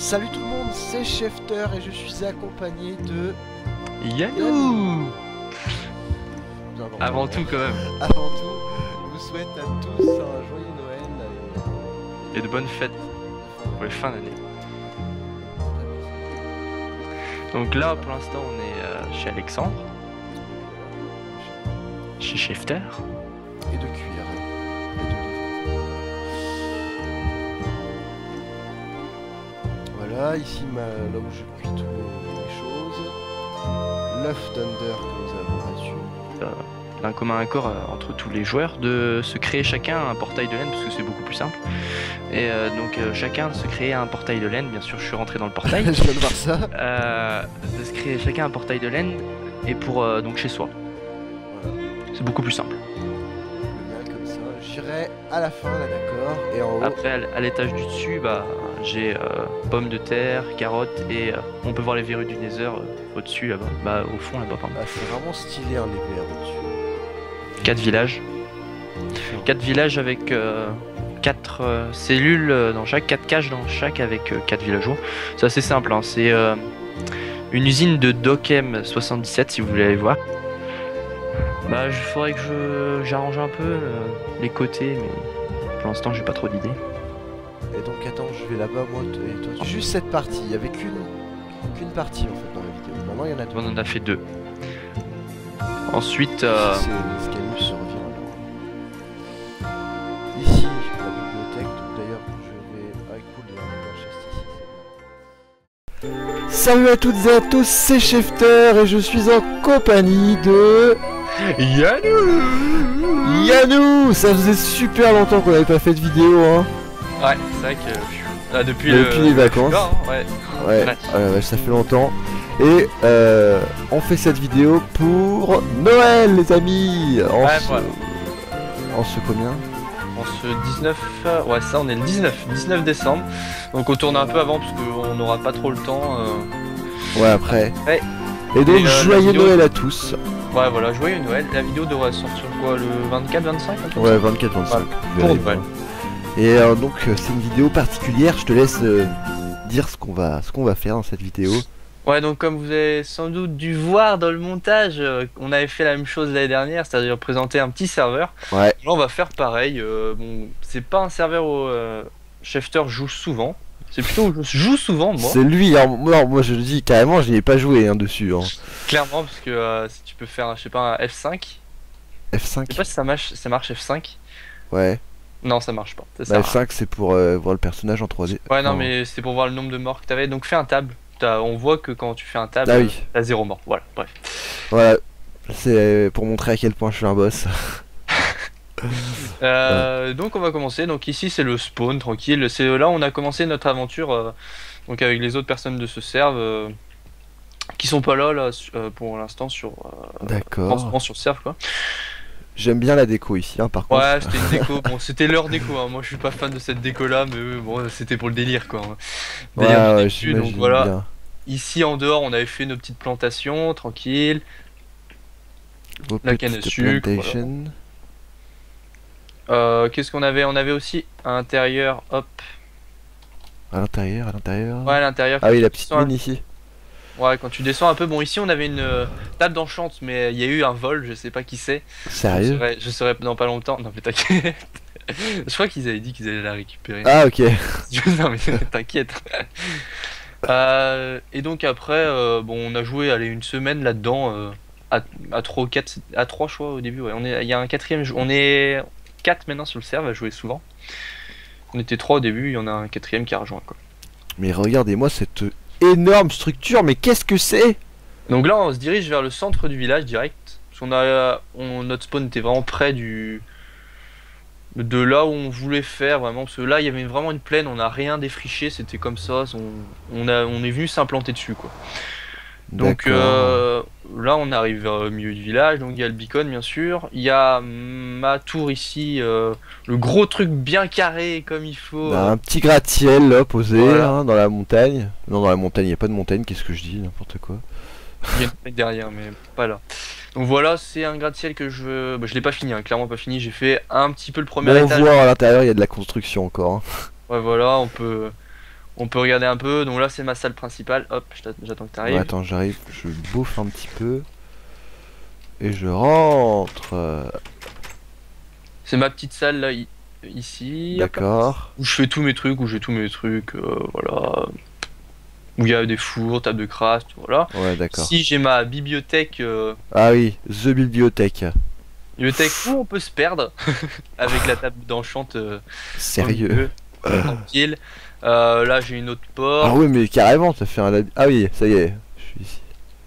Salut tout le monde, c'est Schefter et je suis accompagné de... Yannou. Avant tout quand même. Avant tout, je vous souhaite à tous un joyeux Noël Et de bonnes fêtes pour les fins d'année. Donc là pour l'instant on est chez Alexandre. Chez Schefter. Et de cuir. Voilà, ici là où je cuis toutes les choses. L'œuf Thunder que nous avons là-dessus. D'un commun accord entre tous les joueurs de se créer chacun un portail de laine parce que c'est beaucoup plus simple. Et donc chacun de se créer un portail de laine, bien sûr je suis rentré dans le portail. Je viens de voir ça. De se créer chacun un portail de laine et pour donc chez soi. Voilà. C'est beaucoup plus simple. Le mien comme ça, j'irai à la fin là d'accord. Et en haut. Après à l'étage du dessus, bah j'ai pommes de terre, carottes et on peut voir les verrues du Nether au-dessus là-bas. Bah au fond là-bas pardon. Ah, c'est vraiment stylé hein, les verres au-dessus. 4 villages. 4 villages avec 4 cellules dans chaque, 4 cages dans chaque avec 4 villageois. C'est assez simple, hein. C'est une usine de Dochem 77 si vous voulez aller voir. Bah il faudrait que j'arrange un peu les côtés mais pour l'instant j'ai pas trop d'idées. Et donc attends, je vais là-bas moi et toi. Juste cette partie, il y avait qu'une partie en fait dans la vidéo. Maintenant il y en a deux. On en a fait 2. Ensuite C'est l'escalier se revient là. Ici, la bibliothèque, donc d'ailleurs je vais... Ah cool, il y a un chest ici. Salut à toutes et à tous, c'est Schefter et je suis en compagnie de... Yannou. Ça faisait super longtemps qu'on n'avait pas fait de vidéo hein. Ouais, c'est vrai que depuis les vacances. Ouais. Ouais, ça fait longtemps. Et on fait cette vidéo pour Noël les amis. En ce combien? En ce 19... Ouais ça on est le 19 décembre. Donc on tourne un peu avant parce qu'on n'aura pas trop le temps. Ouais après. Ouais. Et donc joyeux vidéo... Noël à tous. Ouais voilà, joyeux Noël. La vidéo devrait sortir quoi, le 24-25? Ouais 24-25. Pour Noël. Et donc c'est une vidéo particulière, je te laisse dire ce qu'on va faire dans cette vidéo. Ouais donc comme vous avez sans doute dû voir dans le montage, on avait fait la même chose l'année dernière, c'est-à-dire présenter un petit serveur. Ouais. Là on va faire pareil, bon c'est pas un serveur où Schefter joue souvent, c'est plutôt où je joue souvent moi. C'est lui, hein. Moi je le dis carrément, je n'y ai pas joué hein, dessus. Hein. Clairement parce que si tu peux faire je sais pas un F5. F5. Je sais pas si ça marche F5. Ouais. Non ça marche pas. Bah, F5 c'est pour voir le personnage en 3D. Ouais non mais c'est pour voir le nombre de morts que t'avais, donc fais un tab. On voit que quand tu fais un tab, t'as 0 mort, voilà, bref. Voilà, c'est pour montrer à quel point je suis un boss. Donc on va commencer, donc ici c'est le spawn, tranquille, c'est là où on a commencé notre aventure, donc avec les autres personnes de ce serve, qui sont pas là pour l'instant sur... D'accord. En ce moment sur le serve quoi. J'aime bien la déco ici, hein, par contre. Ouais, c'était une déco, bon c'était leur déco, hein. Moi je suis pas fan de cette déco là, mais bon c'était pour le délire quoi. Ouais, donc voilà. Bien. Ici en dehors on avait fait nos petites plantations, tranquille. La canne à sucre. Voilà. Qu'est-ce qu'on avait? On avait aussi à l'intérieur, hop. À l'intérieur. Ouais, à l'intérieur. Ah oui, la petite mine ici. Ouais, quand tu descends un peu, bon ici on avait une table d'enchante, mais il y a eu un vol, je sais pas qui c'est. Sérieux? Je serai dans pas longtemps. Non mais t'inquiète. Je crois qu'ils avaient dit qu'ils allaient la récupérer. Ah ok. Non mais t'inquiète. Et donc après, bon on a joué allez, une semaine là-dedans, à 3 ou 4, à 3 choix au début, ouais. Il y a un quatrième, on est 4 maintenant sur le serve à jouer souvent. On était 3 au début, il y en a un quatrième qui a rejoint quoi. Mais regardez-moi cette énorme structure, mais qu'est-ce que c'est? Donc là on se dirige vers le centre du village direct, parce qu'on notre spawn était vraiment près de là où on voulait faire vraiment, parce que là il y avait vraiment une plaine, on n'a rien défriché, c'était comme ça, on est venu s'implanter dessus quoi. Donc là on arrive vers le milieu du village, donc il y a le beacon bien sûr, il y a ma tour ici, le gros truc bien carré comme il faut. Un petit gratte-ciel là posé voilà. Hein, dans la montagne. Non dans la montagne, il n'y a pas de montagne, qu'est-ce que je dis, n'importe quoi. Il y a une montagne derrière mais pas là. Donc voilà, c'est un gratte-ciel que je l'ai pas fini, hein, clairement pas fini, j'ai fait un petit peu le premier étage. On voit à l'intérieur il y a de la construction encore. Hein. Ouais voilà, on On peut regarder un peu, donc là c'est ma salle principale, hop, j'attends que tu arrives. Ouais, attends, j'arrive, je bouffe un petit peu. Et je rentre. C'est ma petite salle là, ici. D'accord. Où je fais tous mes trucs, voilà. Où il y a des fours, table de craft, voilà. Ouais, d'accord. Si j'ai ma bibliothèque. Ah oui, The Bibliothèque. Bibliothèque où on peut se perdre avec la table d'enchante. Sérieux. Tranquille. Là j'ai une autre porte. Ah ouais, mais carrément, ça fait un... Ah oui, ça y est, je suis ici.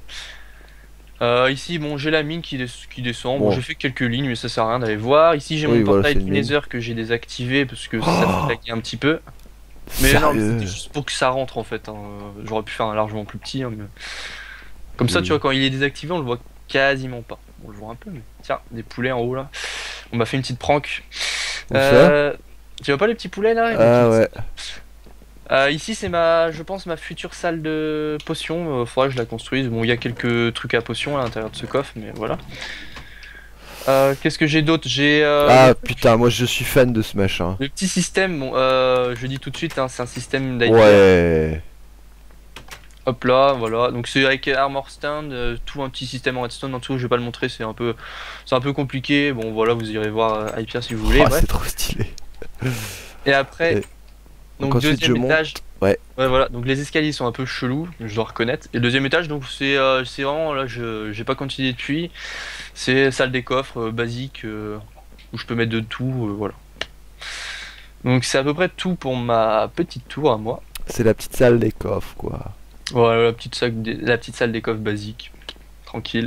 Ici, bon, j'ai la mine qui descend. Bon. Bon, j'ai fait quelques lignes, mais ça sert à rien d'aller voir. Ici, j'ai mon portail du Nether que j'ai désactivé parce que ça fait laguer un petit peu. Mais non, c'était juste pour que ça rentre en fait. Hein. J'aurais pu faire un largement plus petit. Hein, mais... Comme ça, tu vois, quand il est désactivé, on le voit quasiment pas. On le voit un peu, mais tiens, des poulets en haut là. On m'a fait une petite prank. Tu vois pas les petits poulets là? Ah ouais. Ici c'est je pense ma future salle de potions, faudra que je la construise. Bon, il y a quelques trucs à potions à l'intérieur de ce coffre, mais voilà. Qu'est-ce que j'ai d'autre? J'ai ah putain, moi je suis fan de ce machin. le petit système, bon, je dis tout de suite, hein, c'est un système d'IP. Ouais. Hop là, voilà. Donc c'est avec Armor Stand, tout un petit système en redstone en dessous. Je vais pas le montrer, c'est un peu compliqué. Bon voilà, vous irez voir Hypia si vous voulez. Oh, c'est trop stylé. Et après. Donc deuxième étage, ouais voilà, donc les escaliers sont un peu chelous, je dois reconnaître. Et le deuxième étage, donc c'est vraiment là, j'ai pas continué depuis. C'est salle des coffres basique où je peux mettre de tout, voilà. Donc c'est à peu près tout pour ma petite tour à moi. C'est la petite salle des coffres quoi. Voilà la petite salle des coffres basique, tranquille.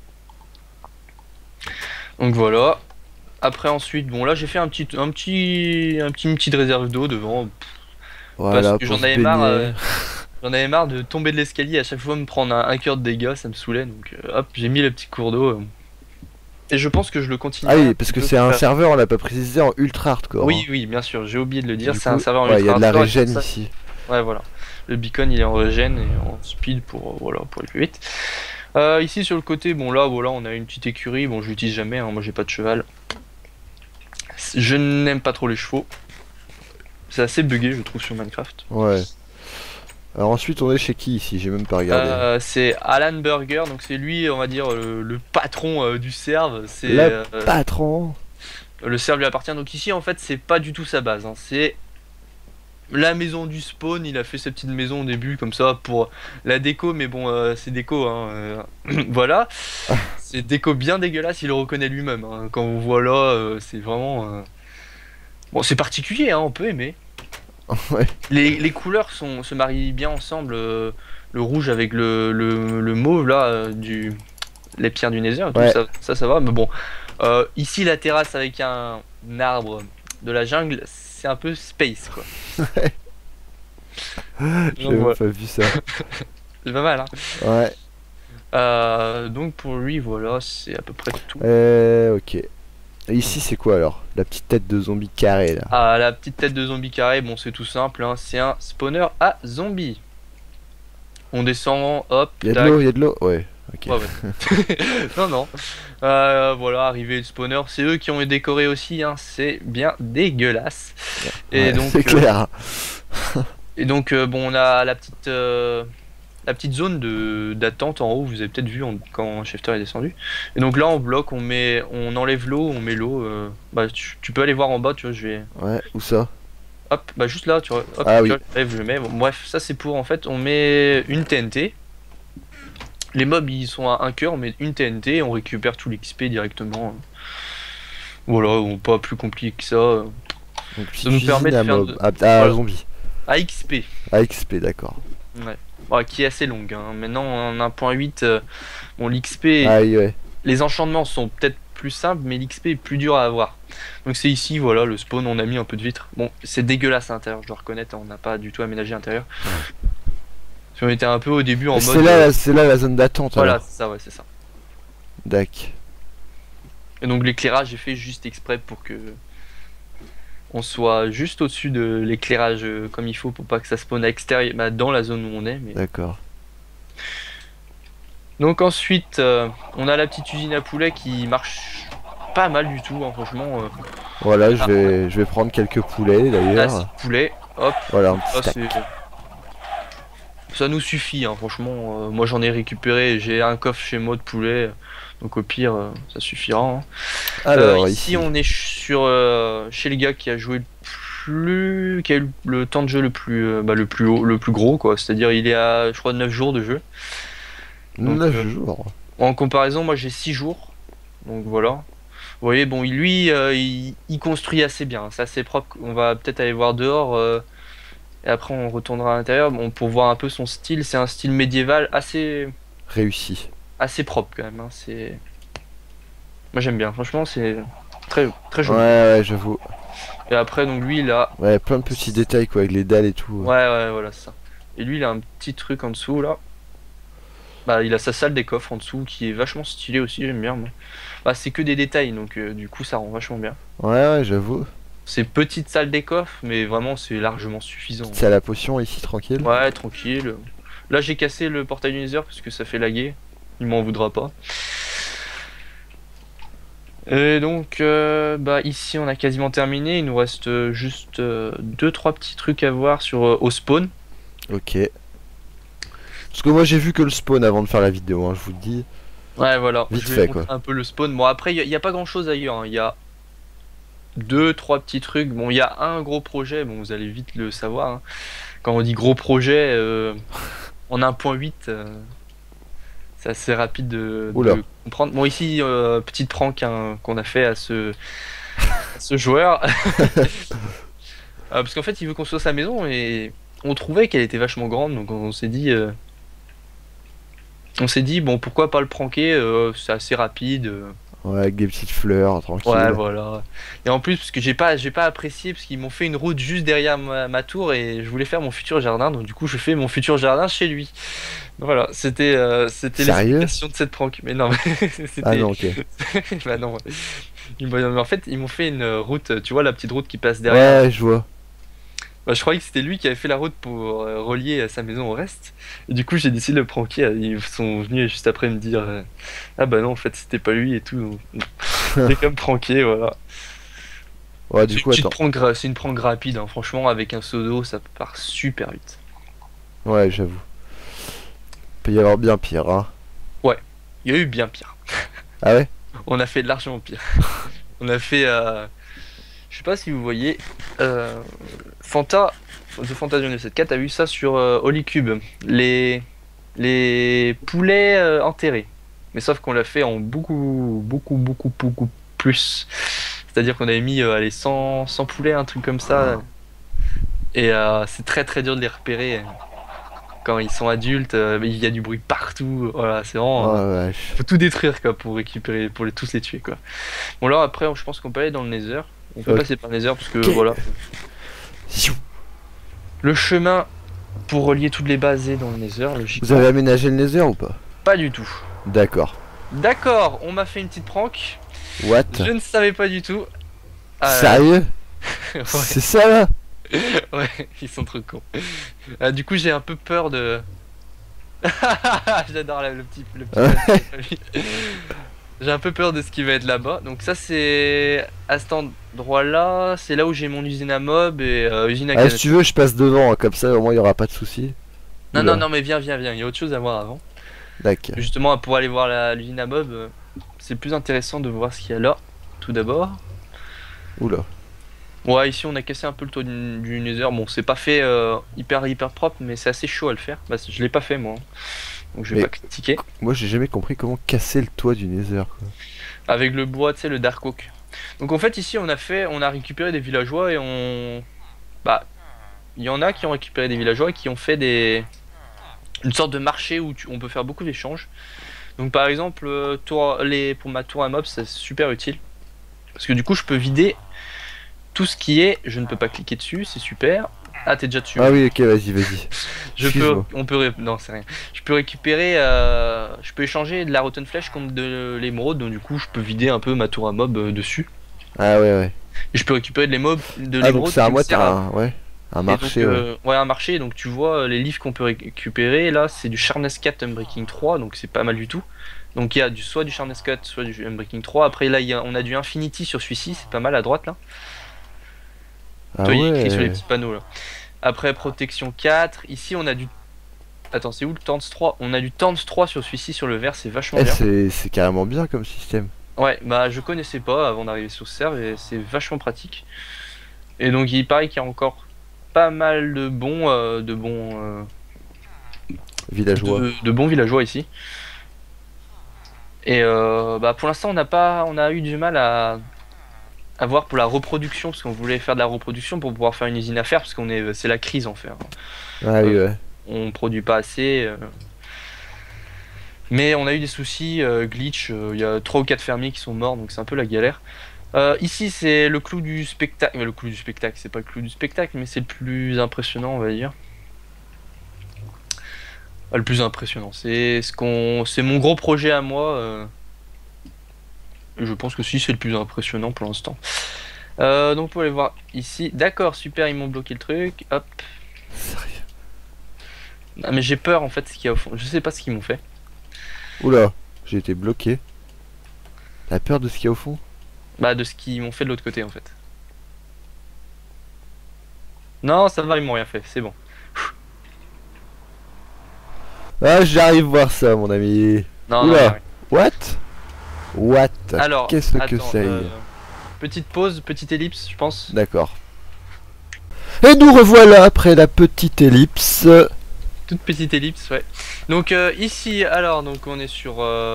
Donc voilà. Après ensuite, bon là j'ai fait une petite réserve d'eau devant. Voilà, parce que j'en avais marre de tomber de l'escalier à chaque fois me prendre un cœur de dégâts, ça me saoulait, donc hop, j'ai mis le petit cours d'eau. Et je pense que je le continue. Ah oui, parce que c'est un serveur, on l'a pas précisé, en ultra hardcore. Oui, oui, bien sûr, j'ai oublié de le dire, c'est un serveur en ultra hardcore. Il y a de la régène ici. Ouais, voilà. Le beacon il est en régène et en speed pour aller plus vite. Ici sur le côté, bon là, voilà, on a une petite écurie, bon je l'utilise jamais, hein, moi j'ai pas de cheval. Je n'aime pas trop les chevaux. C'est assez bugué, je trouve, sur Minecraft. Ouais. Alors ensuite, on est chez qui ici? J'ai même pas regardé. C'est Alan Burger, donc c'est lui, on va dire, le patron du serve. C'est le patron. Le serve lui appartient. Donc ici, en fait, c'est pas du tout sa base. Hein. C'est la maison du spawn. Il a fait sa petite maison au début, comme ça, pour la déco. Mais bon, c'est déco. Hein. Voilà. C'est déco bien dégueulasse, il le reconnaît lui-même. Hein. Quand on voit là, c'est vraiment... Bon, c'est particulier, hein, on peut aimer. Ouais. Les couleurs se marient bien ensemble. Le rouge avec le mauve là, les pierres du Nether, ouais. ça va. Mais bon, ici la terrasse avec un arbre de la jungle, c'est un peu space quoi. Ouais. J'ai même pas vu ça. C'est pas mal, hein. Ouais. Donc pour lui, voilà, c'est à peu près tout. Ok. Et ici c'est quoi alors? La petite tête de zombie carré là. Ah, la petite tête de zombie carré, bon c'est tout simple, hein, c'est un spawner à zombies. On descend, hop. Il y a de l'eau, ouais. Ok. Ouais. Non. Voilà, arrivé le spawner, c'est eux qui ont décoré aussi, hein, c'est bien dégueulasse. Ouais, et donc c'est clair. Bon, on a la petite zone d'attente en haut, vous avez peut-être vu quand Shifter est descendu. Et donc là on bloque, on enlève l'eau, on met l'eau. Bah tu peux aller voir en bas, tu vois, je vais. Ouais, où ça? Hop, bah juste là, tu vois. Hop, ah oui. Je mets. Bon, bref, ça c'est pour en fait, on met une TNT. Les mobs ils sont à 1 cœur, on met une TNT, on récupère tout l'XP directement. Voilà, pas plus compliqué que ça. Donc, ça nous permet de faire zombie. À XP. À XP, d'accord. Ouais. Bon, qui est assez longue. Hein. Maintenant en 1.8, bon l'XP, ouais. Les enchantements sont peut-être plus simples, mais l'XP est plus dur à avoir. Donc c'est ici, voilà, le spawn, on a mis un peu de vitre. Bon, c'est dégueulasse à l'intérieur, je dois reconnaître, on n'a pas du tout aménagé l'intérieur. On était un peu au début en mode... C'est là la zone d'attente. Voilà, c'est ça, ouais, c'est ça. Dac. Et donc l'éclairage, j'ai fait juste exprès pour que... on soit juste au-dessus de l'éclairage comme il faut pour pas que ça spawn à l'extérieur, bah, dans la zone où on est. Mais... D'accord. Donc ensuite, on a la petite usine à poulet qui marche pas mal du tout, hein, franchement. Voilà, je vais prendre quelques poulets d'ailleurs. Poulet, hop. Voilà, un petit stack. Ça nous suffit, hein, franchement. Moi j'en ai récupéré, j'ai un coffre chez moi de poulet, donc au pire ça suffira. Hein. Alors, Ici on est sur chez le gars qui a joué qui a eu le temps de jeu le plus haut, le plus gros quoi. C'est-à-dire il est à je crois 9 jours de jeu. Donc, 9 jours. En comparaison, moi j'ai 6 jours. Donc voilà. Vous voyez, bon, lui, il construit assez bien. C'est assez propre. On va peut-être aller voir dehors. Et après, on retournera à l'intérieur. Bon, pour voir un peu son style. C'est un style médiéval Réussi. assez propre quand même. Hein. Moi j'aime bien. Franchement, c'est très, très Ouais, joli. ouais, j'avoue. Et après, donc lui, il a. Ouais, plein de petits détails quoi, avec les dalles et tout. Ouais, ouais, voilà, c'est ça. Et lui, il a un petit truc en dessous là. Bah, il a sa salle des coffres en dessous qui est vachement stylée aussi. J'aime bien, moi. Bah, c'est que des détails, donc du coup, ça rend vachement bien. Ouais, ouais, j'avoue. C'est petite salle des coffres, mais vraiment, c'est largement suffisant. C'est à la potion ici, tranquille. Ouais, tranquille. Là, j'ai cassé le portail du Nether parce que ça fait laguer. Il m'en voudra pas. Et donc, bah ici, on a quasiment terminé. Il nous reste juste 2-3 petits trucs à voir sur au spawn. Ok. Parce que moi j'ai vu que le spawn avant de faire la vidéo, hein, je vous le dis. Ouais, voilà. Vite Je vais fait, montrer quoi. un peu le spawn. Bon, après, il y a pas grand chose ailleurs. Hein. Il y a 2-3 petits trucs. Bon, il y a un gros projet. Bon, vous allez vite le savoir. Hein. Quand on dit gros projet, en 1.8, c'est assez rapide Oula. de comprendre. Bon, ici, petite prank hein, qu'on a fait à ce joueur. Parce qu'en fait, il veut construire sa maison et on trouvait qu'elle était vachement grande. Donc, on s'est dit, bon, pourquoi pas le pranker, c'est assez rapide. Ouais, avec des petites fleurs, tranquille. Ouais, voilà. Et en plus, parce que j'ai pas apprécié, parce qu'ils m'ont fait une route juste derrière ma tour et je voulais faire mon futur jardin, donc du coup, je fais mon futur jardin chez lui. Voilà, c'était Sérieux? l'explication de cette prank. Mais non, mais Ah c'était. non, ok. Bah non. Mais en fait, ils m'ont fait une route, tu vois, la petite route qui passe derrière. Ouais, je vois. Bah, je croyais que c'était lui qui avait fait la route pour relier sa maison au reste. Et du coup, j'ai décidé de le pranker. Ils sont venus juste après me dire ah bah non, en fait, c'était pas lui et tout. Donc, j'ai quand même pranké, voilà. Ouais, du coup, attends. C'est une prank rapide, hein. Franchement, avec un seau d'eau, ça part super vite. Ouais, j'avoue. Peut y avoir bien pire, hein. Ouais, il y a eu bien pire. Ah ouais? On a fait largement pire. On a fait, je sais pas si vous voyez, Fanta, The Fanta 974, t'as vu ça sur Holycube, les poulets enterrés. Mais sauf qu'on l'a fait en beaucoup plus. C'est-à-dire qu'on avait mis allez, 100 poulets, un truc comme ça. Et c'est très dur de les repérer. Quand ils sont adultes, il y a du bruit partout. Voilà, c'est vraiment. Oh la vache. Faut tout détruire quoi, pour récupérer, tous les tuer quoi. Bon là après, je pense qu'on peut aller dans le Nether. On peut Ok. passer par le Nether parce que Ok. voilà. Ziou. Le chemin pour relier toutes les bases est dans le Nether, logiquement. Vous avez aménagé le nether ou pas? Pas du tout. D'accord. D'accord, on m'a fait une petite prank. What? Je ne savais pas du tout. Sérieux? Ouais, C'est ça là? ouais, ils sont trop cons. Du coup, j'ai un peu peur de. J'adore le petit. J'ai un peu peur de ce qui va être là-bas. Donc ça, c'est à cet endroit-là. C'est là où j'ai mon usine à mob et usine à Ah, canette. si tu veux, je passe devant, hein, comme ça au moins il y aura pas de soucis. Non, Oula. non, non, mais viens. Il y a autre chose à voir avant. D'accord. Justement, pour aller voir l'usine à mob, c'est plus intéressant de voir ce qu'il y a là, tout d'abord. Oula. Ouais, ici on a cassé un peu le toit du Nether. Bon, c'est pas fait hyper propre, mais c'est assez chaud à le faire. Bah, je l'ai pas fait moi, hein. Donc je vais Mais- pas critiquer. Moi j'ai jamais compris comment casser le toit du nether quoi. Avec le bois, tu sais, le Dark Oak. Donc en fait, ici on a récupéré des villageois et bah, il y en a qui ont récupéré des villageois et qui ont fait une sorte de marché où on peut faire beaucoup d'échanges. Donc par exemple, pour ma tour à mob, c'est super utile. Parce que du coup, je peux vider tout ce qui est. Je ne peux pas cliquer dessus, c'est super. Ah, t'es déjà dessus. Ah oui, ok, vas-y. Excuse-moi. Non, c'est rien. Je peux récupérer, je peux échanger de la Rotten Flèche contre de l'émeraude, donc du coup, je peux vider un peu ma tour à mob dessus. Ah ouais. Et je peux récupérer de Ah l'émeraude. donc c'est à qui me moi, sert t'as un Et marché, donc, ouais. ouais, un marché. Donc tu vois les livres qu'on peut récupérer. Là, c'est du Sharpness 4 Unbreaking 3, donc c'est pas mal du tout. Donc il y a soit du Sharpness 4, soit du Unbreaking 3. Après là, on a du Infinity sur celui-ci, c'est pas mal à droite là. Ah Toi, il est écrit sur les ouais. petits panneaux là. Après protection 4, ici on a du Attends, c'est où le Tans 3? On a du Tans 3 sur celui-ci, sur le vert, c'est vachement bien. C'est carrément bien comme système. Ouais, bah je connaissais pas avant d'arriver sur ce serve et c'est vachement pratique. Et donc il paraît qu'il y a encore pas mal de bons Villageois. de bons villageois ici. Et bah pour l'instant on a eu du mal à voir pour la reproduction, parce qu'on voulait faire de la reproduction pour pouvoir faire une usine à fer, parce c'est la crise en fait. Ah oui, ouais. On produit pas assez. Mais on a eu des soucis, glitch, il y a 3 ou 4 fermiers qui sont morts, donc c'est un peu la galère. Ici c'est le clou du spectacle, le clou du spectacle, c'est pas le clou du spectacle, mais c'est le plus impressionnant on va dire. Le plus impressionnant, c'est mon gros projet à moi. Je pense que si c'est le plus impressionnant pour l'instant. Donc pour aller voir ici, d'accord, super, ils m'ont bloqué le truc, hop. Sérieux? Ah, mais j'ai peur en fait ce qu'il y a au fond, je sais pas ce qu'ils m'ont fait. Oula, j'ai été bloqué. T'as peur de ce qu'il y a au fond? Bah de ce qu'ils m'ont fait de l'autre côté en fait. Non, ça va, ils m'ont rien fait, c'est bon. Ah, j'arrive voir ça, mon ami. Non, Oula. non, What? What? alors, qu'est-ce que attends, c'est? petite pause, petite ellipse, je pense. D'accord. Et nous revoilà après la petite ellipse. Toute petite ellipse, ouais. Donc ici, alors, donc on est sur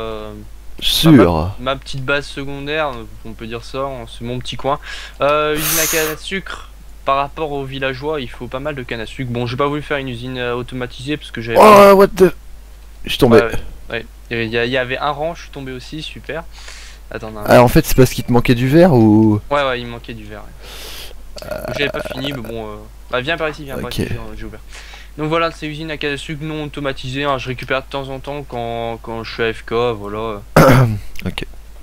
ma petite base secondaire, on peut dire ça, c'est mon petit coin. Usine à canne à sucre. Par rapport aux villageois, il faut pas mal de canne à sucre. Bon, j'ai pas voulu faire une usine automatisée parce que j'avais. Oh, what the. Je suis tombé. Ouais. Il y avait un rang, je suis tombé aussi, super. Attends, Ah, en fait, c'est parce qu'il te manquait du verre ou. Ouais, il me manquait du verre. Ouais. J'avais pas fini, mais bon. Bah, viens par ici, viens par ici, j'ai ouvert. Donc voilà, c'est usine à canne à sucre non automatisée. Hein, je récupère de temps en temps quand je suis AFK, voilà. Ok.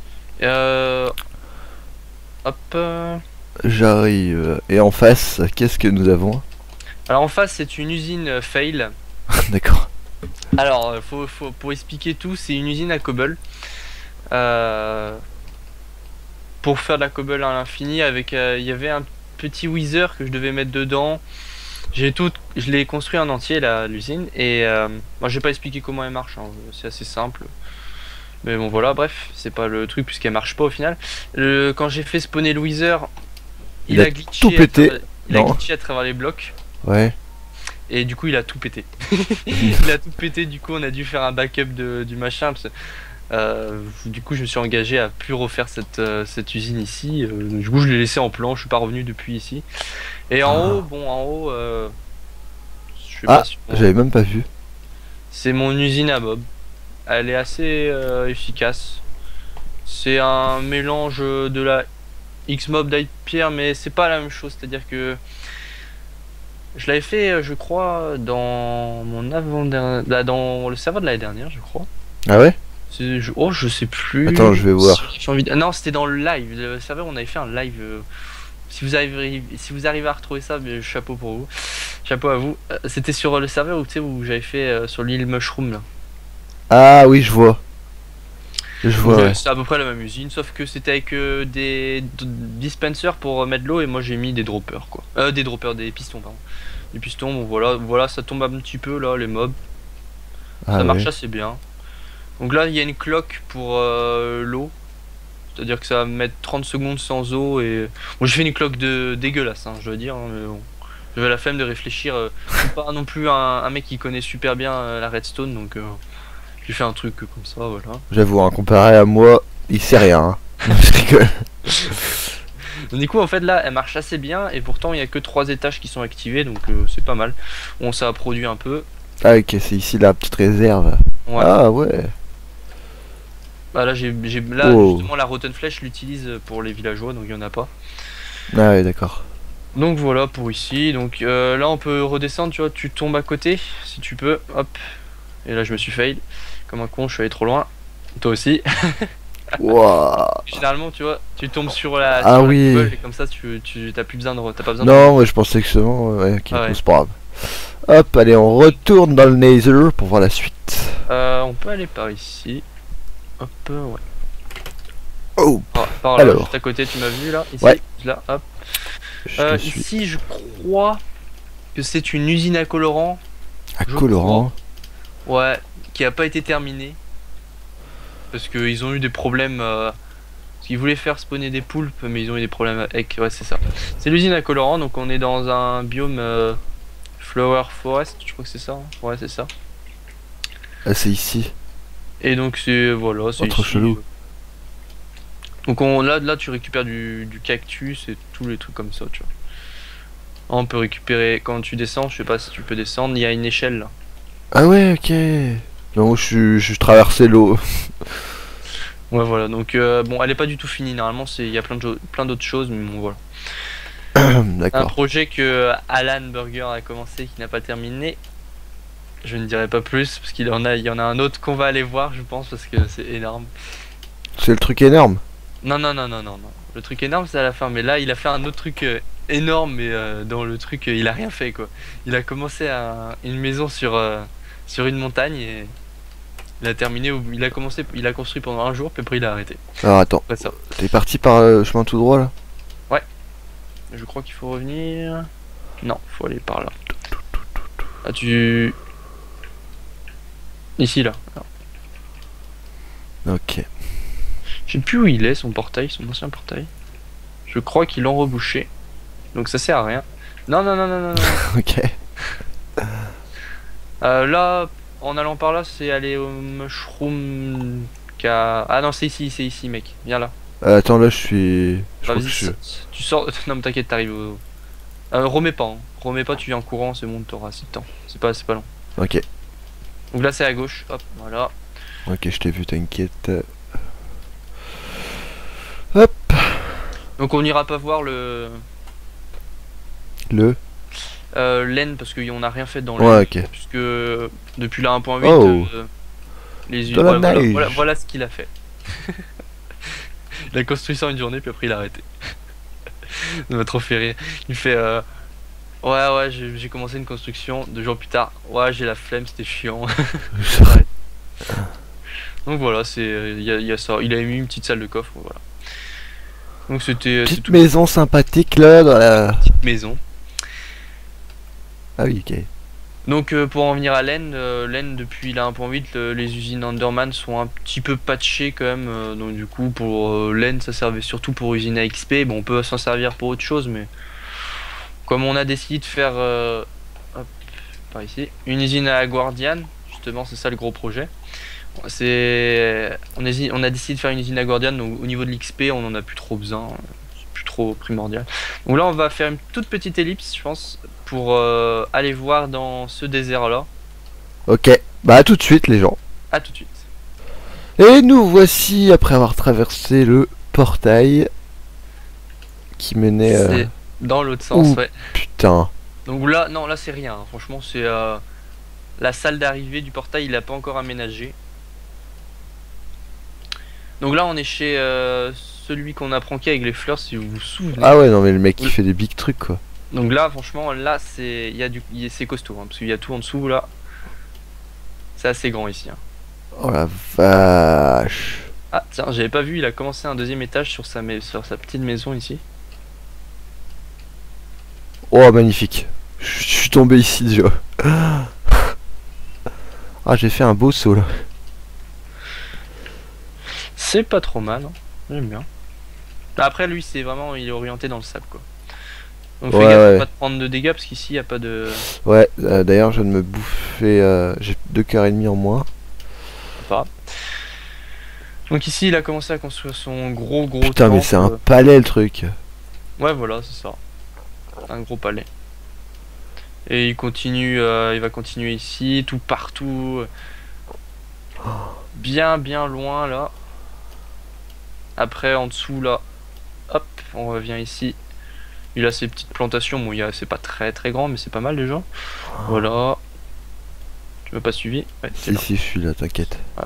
Hop. J'arrive. Et en face, qu'est-ce que nous avons? Alors en face, c'est une usine fail. D'accord. Alors, pour expliquer tout, c'est une usine à cobble. Pour faire de la cobble à l'infini, avec il y avait un petit wither que je devais mettre dedans. Je l'ai construit en entier l'usine et moi je vais pas expliquer comment elle marche, hein, c'est assez simple. Mais bon voilà, bref, c'est pas le truc puisqu'elle marche pas au final. Quand j'ai fait spawner le wither, il a glitché tout pété. Il a glitché à travers les blocs. Ouais. Et du coup il a tout pété. Il a tout pété, du coup on a dû faire un backup du machin. Parce que, du coup je me suis engagé à plus refaire cette usine ici. Du coup je l'ai laissé en plan, je suis pas revenu depuis ici. Et en haut, je sais pas si j'avais même pas vu. c'est mon usine à mob. Elle est assez efficace. C'est un mélange de la Xmob d'Hypierre, mais c'est pas la même chose. C'est-à-dire que je l'avais fait, je crois, dans mon dans le serveur de l'année dernière, je crois. Ah ouais? Oh, je sais plus. Attends, je vais voir. Non, c'était dans le live. Le serveur, on avait fait un live. Si vous arrivez à retrouver ça, chapeau pour vous. Chapeau à vous. C'était sur le serveur où j'avais fait sur l'île Mushroom là. Ah oui, je vois. Je vois. Ouais. C'est à peu près la même usine, sauf que c'était avec des dispensers pour mettre de l'eau et moi j'ai mis des droppers quoi. Des pistons pardon. Des pistons, bon voilà, ça tombe un petit peu là les mobs. Ça marche assez bien. Donc là il y a une cloque pour l'eau. C'est-à-dire que ça va me mettre 30 secondes sans eau et... Bon j'ai fait une cloque dégueulasse hein, je dois dire, hein, mais bon. J'avais la flemme de réfléchir, je suis pas non plus un mec qui connaît super bien la redstone donc j'ai fait un truc comme ça, voilà. J'avoue, hein, comparé à moi, il sait rien. Hein. Je rigole. Du coup en fait là elle marche assez bien et pourtant il n'y a que 3 étages qui sont activés donc c'est pas mal. Bon ça a produit un peu. Ah ok, c'est ici la petite réserve. Ouais. Ah ouais. Bah là justement la Rotten Flèche l'utilise pour les villageois donc il n'y en a pas. Ah ouais d'accord. Donc voilà pour ici, donc là on peut redescendre, tu vois, tu tombes à côté si tu peux, hop. Et là je me suis fail, comme un con je suis allé trop loin, toi aussi. Wow. Généralement tu vois, tu tombes sur la oui. table et comme ça tu t'as plus besoin de... T'as pas besoin non, moi je pensais que c'est bon, ouais, ok, ouais. c'est pas grave. Hop, allez, on retourne dans le Nether pour voir la suite. On peut aller par ici. Hop, ouais. Oh, par là, juste à côté, tu m'as vu là, ici, ouais. Là, hop. Ici, je crois que c'est une usine à colorant. À colorant. Ouais, qui a pas été terminé. Parce qu'ils ont eu des problèmes. Parce qu'ils voulaient faire spawner des poulpes, mais ils ont eu des problèmes avec. Ouais, c'est ça. C'est l'usine à colorant, donc on est dans un biome Flower Forest, je crois que c'est ça. Hein. Ouais, c'est ça. Ah, c'est ici. Et donc, c'est. Voilà, c'est Trop ici. chelou. Donc, là, tu récupères du cactus et tous les trucs comme ça, tu vois. On peut récupérer. Quand tu descends, je sais pas si tu peux descendre, il y a une échelle là. Ah ouais, ok. Non, je traversais l'eau. Ouais, voilà. Donc, bon, elle est pas du tout finie. Normalement, il y a plein d'autres choses, mais bon, voilà. Un D'accord. projet que Alan Burger a commencé qui n'a pas terminé. Je ne dirai pas plus parce il y en a un autre qu'on va aller voir, je pense, parce que c'est énorme. C'est le truc énorme. Non, non, non, non, non, non. Le truc énorme, c'est à la fin. Mais là, il a fait un autre truc énorme, mais dans le truc, il a rien fait, quoi. Il a commencé une maison sur une montagne et il a terminé. Il a construit pendant un jour, puis après, il a arrêté. Alors attends, Après ça. t'es parti par le chemin tout droit là? Je crois qu'il faut revenir. Non, faut aller par là. Ah, ici, là. Ok. Je sais plus où il est, son portail, son ancien portail. Je crois qu'ils l'ont rebouché. Donc ça sert à rien. Non, non, non, non, non, non. Ok. Là, en allant par là, c'est aller au mushroom. Ah non, c'est ici, mec. Viens là. Attends, là je suis. Je Bah, crois que vas-y, je... tu sors. Non, mais t'inquiète, t'arrives au. Remets pas, hein. Remets pas, tu viens en courant, c'est bon, t'auras assez de temps. C'est pas long. Ok. Donc là, c'est à gauche. Hop, voilà. Ok, je t'ai vu, t'inquiète. Hop. Donc on n'ira pas voir le. Laine parce qu'on n'a rien fait dans Ouais, laine. ok. Puisque depuis la 1.8, Oh. les De la neige. voilà ce qu'il a fait. Il a construit ça une journée, puis après il a arrêté. Ça m'a trop fait rire. Il fait ouais, j'ai commencé une construction 2 jours plus tard. Ouais, j'ai la flemme, c'était chiant. Ouais. Donc voilà, il y a ça. Il a mis une petite salle de coffre, voilà. Donc c'était Petite maison sympathique là dans la petite maison. Ah oui, ok. Donc pour en venir à Laine, Laine depuis la 1.8, les usines Enderman sont un petit peu patchées quand même. Donc du coup pour Laine ça servait surtout pour usine à XP. Bon on peut s'en servir pour autre chose mais comme on a décidé de faire hop, par ici, une usine à Guardian, justement c'est ça le gros projet. On a décidé de faire une usine à Guardian, donc au niveau de l'XP on en a plus trop besoin, c'est plus trop primordial. Donc là on va faire une toute petite ellipse je pense pour aller voir dans ce désert là. Ok, bah à tout de suite les gens. A tout de suite. Et nous voici après avoir traversé le portail qui menait... C'est dans l'autre sens, Ouh, ouais. putain. Donc là, non, là c'est rien, hein. Franchement c'est la salle d'arrivée du portail, il n'a pas encore aménagé. Donc là on est chez celui qu'on a pranké avec les fleurs si vous vous souvenez. Ah ouais, non mais le mec il fait des big trucs quoi. Donc là franchement là c'est c'est costaud hein, parce qu'il y a tout en dessous là. C'est assez grand ici. Hein. Oh la vache. Ah tiens, j'avais pas vu, il a commencé un deuxième étage sur sa petite maison ici. Oh magnifique. Je suis tombé ici déjà. Ah j'ai fait un beau saut là. C'est pas trop mal, hein. J'aime bien. Après lui c'est vraiment, il est orienté dans le sable quoi. Donc fais gaffe de pas te prendre de dégâts parce qu'ici il n'y a pas de... Ouais, d'ailleurs je viens de me bouffer, j'ai 2 cœurs et demi en moins. Pas grave. Donc ici il a commencé à construire son gros Putain mais c'est un palais le truc. Ouais voilà c'est ça. Un gros palais. Et il continue, il va continuer ici, tout partout. Bien loin là. Après en dessous là, hop, on revient ici. Il a ses petites plantations, bon c'est pas très grand mais c'est pas mal déjà. Voilà. Tu m'as pas suivi? Ouais, si je suis là, t'inquiète. Ouais.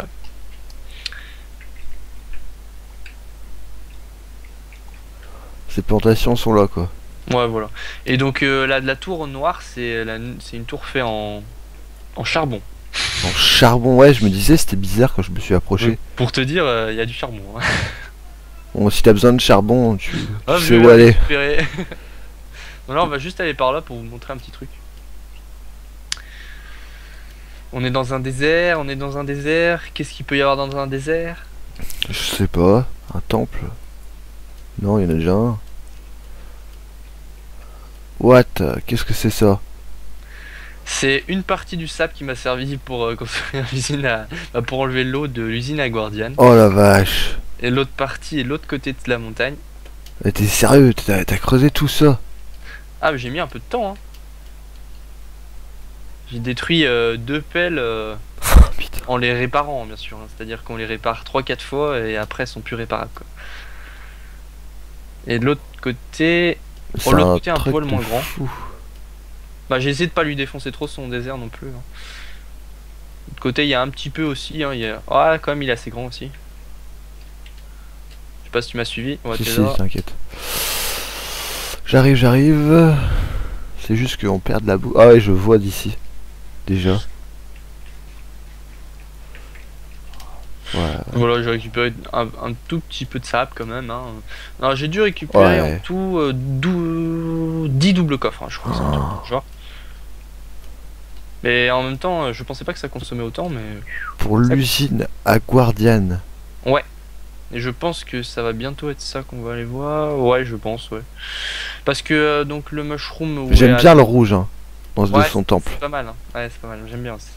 Ces plantations sont là quoi. Ouais voilà. Et donc la tour noire c'est une tour faite en charbon. En charbon, ouais, je me disais c'était bizarre quand je me suis approché. Donc, pour te dire, il y a du charbon. Hein. Bon, si t'as besoin de charbon, tu Ah, sais où aller. Donc là, on va juste aller par là pour vous montrer un petit truc. On est dans un désert, on est dans un désert. Qu'est-ce qu'il peut y avoir dans un désert? Je sais pas. Un temple. Non, il y en a déjà un. What? Qu'est-ce que c'est ça? C'est une partie du sable qui m'a servi pour construire l'usine pour enlever l'eau de l'usine à Guardian. Oh la vache. Et l'autre partie est de l'autre côté de la montagne. T'es sérieux? T'as creusé tout ça? Ah, mais j'ai mis un peu de temps, hein. J'ai détruit 2 pelles Putain. en les réparant, bien sûr, hein. C'est-à-dire qu'on les répare 3-4 fois et après elles sont plus réparables, quoi. Et de l'autre côté... C'est l'autre côté un truc poil de moins grand. fou. Bah, j'ai essayé de pas lui défoncer trop son désert non plus, hein. De l'autre côté, il y a un petit peu aussi, hein. Ah, quand même, il est assez grand aussi. Je sais pas si tu m'as suivi. Ouais, Si, t'es si, là. t'inquiète. J'arrive. C'est juste qu'on perd de la boue. Ah ouais, je vois d'ici. Déjà. Ouais. Voilà, j'ai récupéré un tout petit peu de sable quand même, hein. Alors, j'ai dû récupérer Ouais. en tout 10 doubles coffres, hein, je crois. C'est un truc dans le genre. Mais en même temps, je pensais pas que ça consommait autant, mais... Pour l'usine à Guardian. Ouais. Et je pense que ça va bientôt être ça qu'on va aller voir. Ouais, je pense, ouais. Parce que donc le mushroom... J'aime bien le rouge, hein, dans de son temple. C'est pas mal, hein. Ouais, c'est pas mal, j'aime bien aussi.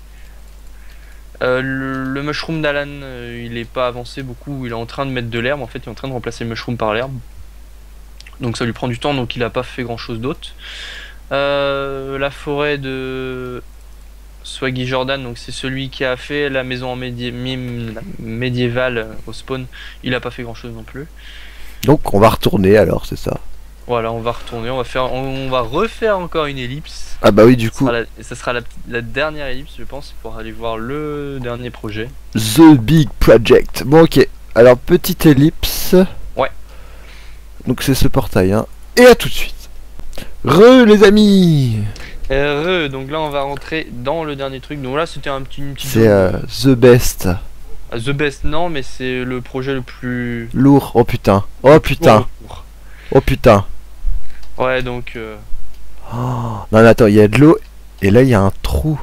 Le mushroom d'Alan, il est pas avancé beaucoup, il est en train de mettre de l'herbe, en fait il est en train de remplacer le mushroom par l'herbe. Donc ça lui prend du temps, donc il a pas fait grand chose d'autre. La forêt de Swaggy Jordan, donc c'est celui qui a fait la maison en médiévale au spawn, il a pas fait grand chose non plus. Donc on va retourner alors, c'est ça. Voilà, on va retourner, on va refaire encore une ellipse. Ah bah oui, du coup. Ça sera la dernière ellipse, je pense, pour aller voir le dernier projet. The Big Project. Bon, ok. Alors, petite ellipse. Ouais. Donc c'est ce portail, hein. Et à tout de suite. Les amis. Donc là on va rentrer dans le dernier truc. Donc là c'était une petite C'est The Best. The Best, non, mais c'est le projet le plus lourd. Oh putain. Oh putain. Oh putain. Ouais, donc Oh. Non mais attends, il y a de l'eau. Et là il y a un trou.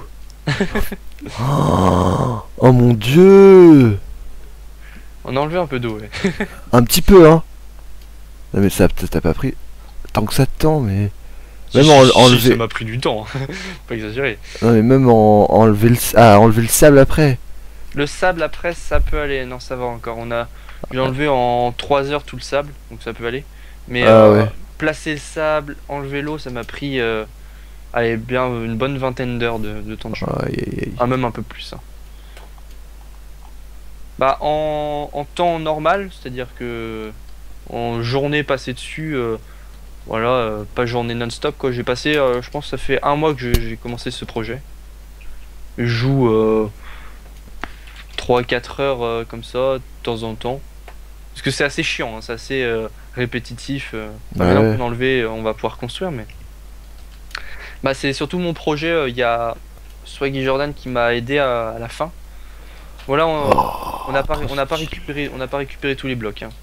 Oh mon dieu. on a enlevé un peu d'eau, ouais. Un petit peu, hein. Non mais ça t'as pas pris tant que ça de temps, mais... Même enlever... Ça m'a pris du temps, pas exagéré. Non mais même enlever le sable après. Le sable après ça peut aller, non ça va encore. J'ai enlevé en 3 heures tout le sable, donc ça peut aller. Mais ouais. placer le sable, enlever l'eau, ça m'a pris allez, bien une bonne vingtaine d'heures de temps de jeu. Ah, même un peu plus, hein. Bah en temps normal, c'est-à-dire que en journée passée dessus, voilà, pas journée non-stop quoi. J'ai passé, je pense que ça fait 1 mois que j'ai commencé ce projet. Je joue 3-4 heures comme ça, de temps en temps. Parce que c'est assez chiant, hein, c'est assez répétitif. Maintenant qu'on a enlevé, on va pouvoir construire, mais... Bah c'est surtout mon projet, il y a Swaggy Jordan qui m'a aidé à la fin. Voilà, on n'a pas récupéré tous les blocs, hein.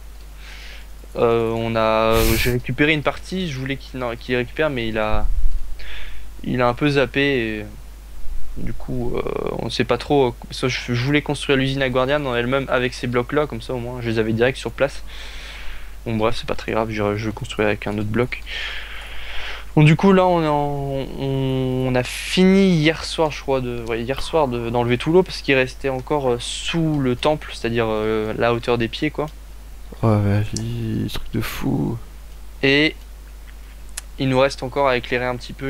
J'ai récupéré une partie, je voulais qu'il récupère, mais il a un peu zappé et du coup on sait pas trop. Je voulais construire l'usine à Guardian en elle-même avec ces blocs là, comme ça au moins je les avais direct sur place. Bon bref, c'est pas très grave, je construis avec un autre bloc. Donc du coup là on a fini hier soir, je crois, d'enlever tout l'eau parce qu'il restait encore sous le temple, c'est-à-dire la hauteur des pieds quoi. Oh vas-y, truc de fou. Et il nous reste encore à éclairer un petit peu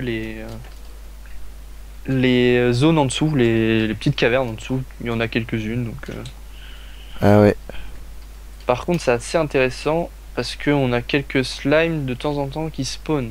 les zones en dessous, les petites cavernes en dessous. Il y en a quelques-unes donc. Ah ouais. Par contre c'est assez intéressant parce qu'on a quelques slimes de temps en temps qui spawnent.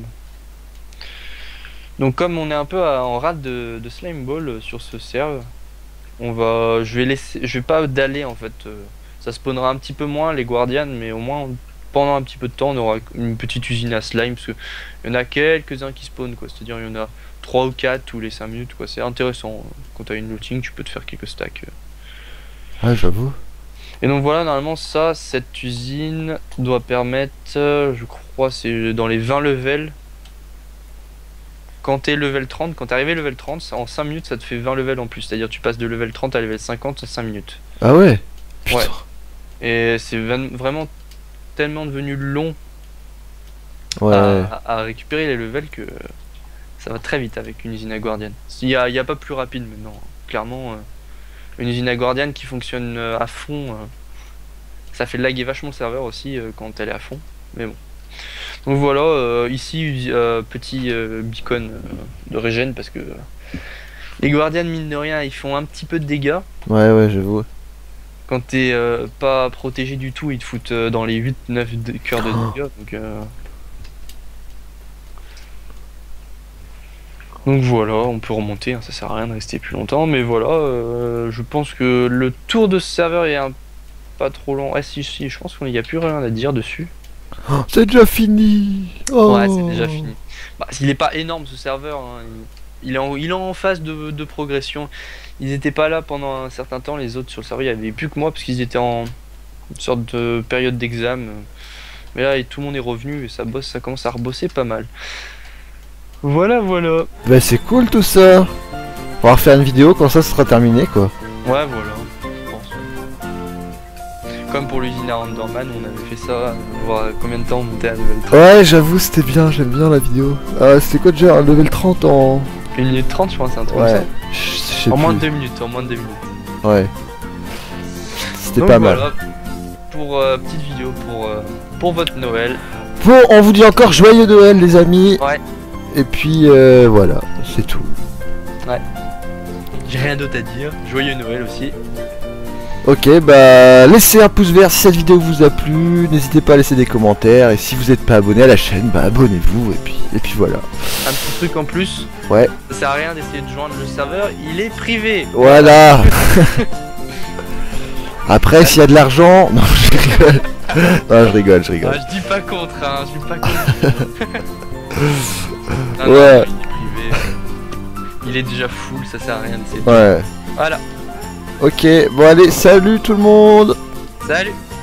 Donc comme on est un peu en rade de slime ball sur ce serve, je vais pas daller en fait. Ça spawnera un petit peu moins les guardians, mais au moins pendant un petit peu de temps on aura une petite usine à slime parce que il y en a quelques-uns qui spawnent quoi. C'est-à-dire il y en a 3 ou 4 tous les 5 minutes quoi. C'est intéressant. Quand t'as une looting, tu peux te faire quelques stacks. Ouais, j'avoue. Et donc voilà, normalement cette usine doit permettre, je crois c'est dans les 20 levels. quand t'es level 30, quand t'es arrivé level 30, en 5 minutes ça te fait 20 levels en plus. C'est-à-dire tu passes de level 30 à level 50 en 5 minutes. Ah ouais. Putain. Ouais. Et c'est vraiment tellement devenu long à récupérer les levels que ça va très vite avec une usine à Guardian. Il y a pas plus rapide maintenant. Clairement, une usine à Guardian qui fonctionne à fond, ça fait laguer vachement le serveur aussi quand elle est à fond. Mais bon. Donc voilà, ici petit beacon de régène parce que les Guardians mine de rien ils font un petit peu de dégâts. Ouais, j'avoue. Quand t'es pas protégé du tout, ils te foutent dans les 8-9 cœurs de dégâts. Donc voilà, on peut remonter, hein, ça sert à rien de rester plus longtemps, mais voilà, je pense que le tour de ce serveur est pas trop long. Ah si, je pense qu'il n'y a plus rien à dire dessus. Oh, c'est déjà fini. Oh. Ouais, c'est déjà fini. Bah, il est pas énorme ce serveur, hein. Il est en phase de progression. Ils étaient pas là pendant un certain temps, les autres sur le serveur, il y avait plus que moi parce qu'ils étaient en sorte de période d'examen. Mais là, tout le monde est revenu et ça bosse, ça commence à rebosser pas mal. Voilà. Bah c'est cool tout ça. On va refaire une vidéo quand ça sera terminé quoi. Ouais, voilà, je pense. Comme pour l'usine à Renderman, on avait fait ça, voir combien de temps on montait à level 30. Ouais, j'avoue, c'était bien, j'aime bien la vidéo. C'était quoi déjà, un level 30 en... 1 minute 30, je pense, c'est un truc comme ça. En moins de 2 minutes, Ouais. C'était pas mal. Pour petite vidéo pour votre Noël. Bon, on vous dit encore joyeux Noël les amis. Ouais. Et puis voilà, c'est tout. Ouais. J'ai rien d'autre à dire. Joyeux Noël aussi. Ok, bah laissez un pouce vert si cette vidéo vous a plu. N'hésitez pas à laisser des commentaires. Et si vous n'êtes pas abonné à la chaîne, bah abonnez-vous. Et puis voilà. Un petit truc en plus. Ouais. Ça sert à rien d'essayer de joindre le serveur, il est privé. Voilà. Après, s'il y a de l'argent... Non, je rigole. Non, je rigole. Ah, je dis pas contre, hein. Je dis pas contre. Non, ouais. Non, il est privé. Il est déjà full, ça sert à rien d'essayer. Ouais. Voilà. Ok, bon allez, salut tout le monde. Salut.